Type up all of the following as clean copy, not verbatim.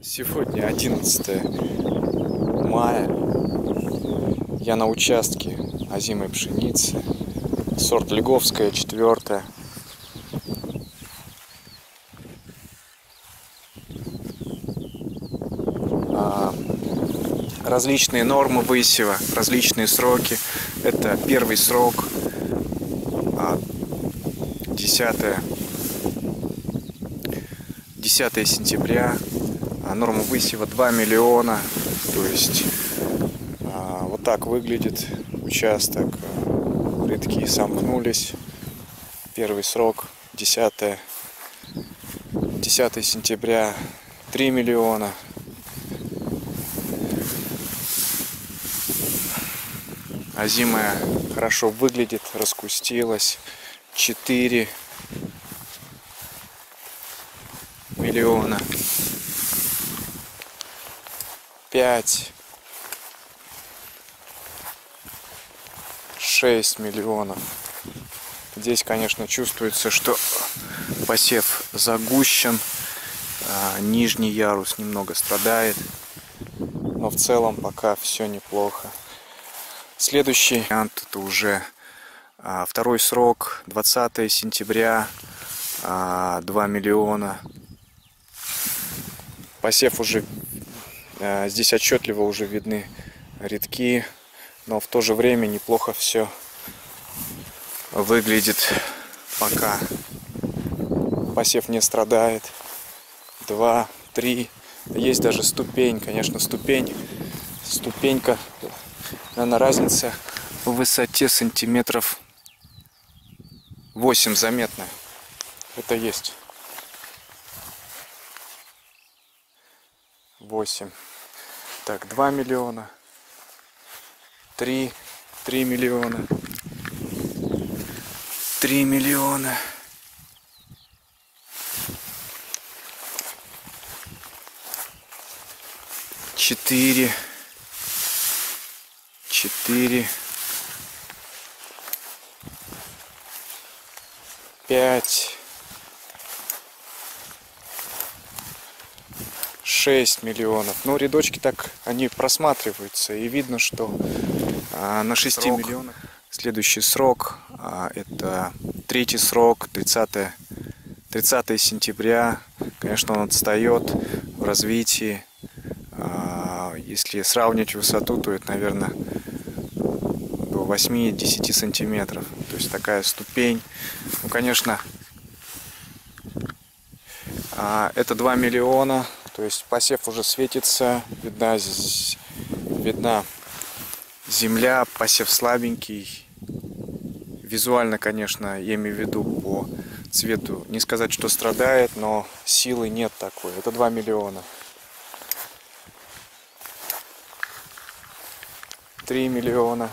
Сегодня 11 мая. Я на участке озимой пшеницы. Сорт Лиговская, 4. Различные нормы высева, различные сроки. Это первый срок 10 сентября. Норма высева 2 миллиона. То есть вот так выглядит участок. Рядки сомкнулись. Первый срок 10 сентября 3 миллиона. Озимая хорошо выглядит, раскустилась. 4 миллиона. 5, 6 миллионов. Здесь, конечно, чувствуется, что посев загущен. Нижний ярус немного страдает. Но в целом пока все неплохо. Следующий вариант — это уже второй срок, 20 сентября, 2 миллиона. Посев уже, здесь отчетливо уже видны рядки, но в то же время неплохо все выглядит пока. Посев не страдает. 2, 3. Есть даже ступень, конечно, ступенька. Наверное, разница в высоте сантиметров 8 заметная. Это есть. 8. Так, 2 миллиона. 3 миллиона. 3 миллиона. 4. 5. 6 миллионов. Ну, рядочки так, они просматриваются. И видно, что на 6 миллионах. Следующий срок, это третий срок, 30 сентября. Конечно, он отстает в развитии. Если сравнивать высоту, то это, наверное, до 8-10 сантиметров. То есть такая ступень. Ну, конечно, это 2 миллиона. То есть посев уже светится. Видна земля, посев слабенький. Визуально, конечно, я имею в виду по цвету. Не сказать, что страдает, но силы нет такой. Это 2 миллиона. 3 миллиона.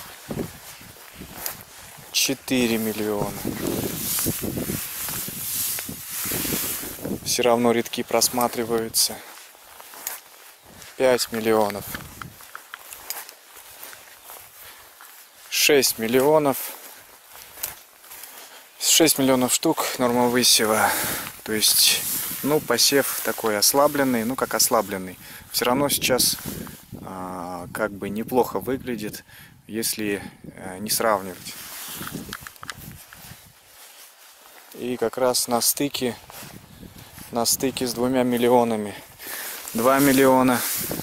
4 миллиона. Все равно рядки просматриваются. 5 миллионов. 6 миллионов. 6 миллионов штук норма высева. То есть, ну, посев такой ослабленный. Ну, как ослабленный. Все равно сейчас как бы неплохо выглядит, если не сравнивать. И как раз на стыке с 2 миллионами. 2 миллиона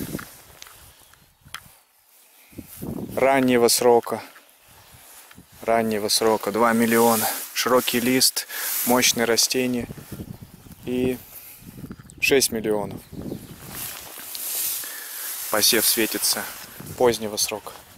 раннего срока. 2 миллиона. Широкий лист, мощное растение. И 6 миллионов. Посев светится позднего срока.